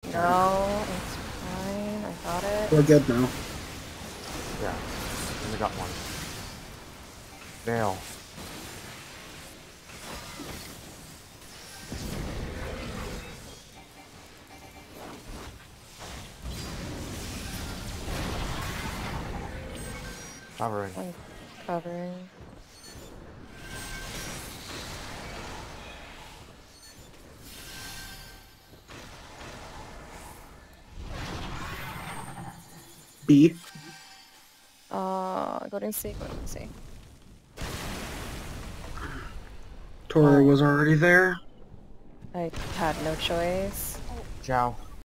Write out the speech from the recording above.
No, it's fine. I got it. We're good now. Yeah. Only got one. Nail. Covering. I'm covering. B. Golden Sea, Golden Sea. Tora was already there. I had no choice. Ciao.